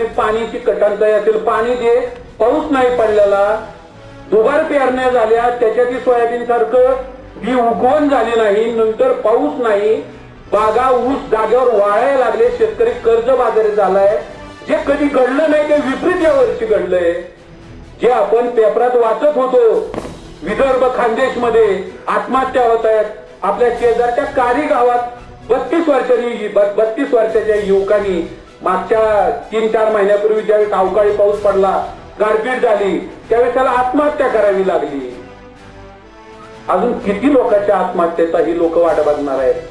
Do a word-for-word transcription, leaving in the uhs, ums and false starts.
कधी पाण्याची कटांचाई असेल, पाणी दे, पाऊस नाही पडलेला, दुबार पेरण्या झाल्या, त्याच्यातही सोयाबीन सारखं बी उगवण झाली नाही, नंतर पाऊस नाही, बागा ऊस जागेवर वाळायला लागले, शेतकरी कर्जबाजारी झालाय. जे कधी घडलं नाही ते विपरीत या वर्षी घडलंय. जे आपण पेपरात वाचत होतो, विदर्भ खानदेश मध्ये आत्महत्या होत आहेत. आपल्या शेजारच्या कारी गावात बत्तीस वर्षांनी बत्तीस वर्षाच्या युवकांनी मागच्या तीन चार महिन्यापूर्वी ज्यावेळेस अवकाळी पाऊस पडला, गारपीट झाली, त्यावेळेस त्याला आत्महत्या करावी लागली. अजून किती लोकांच्या आत्महत्येचा ही लोक वाट बघणार आहेत.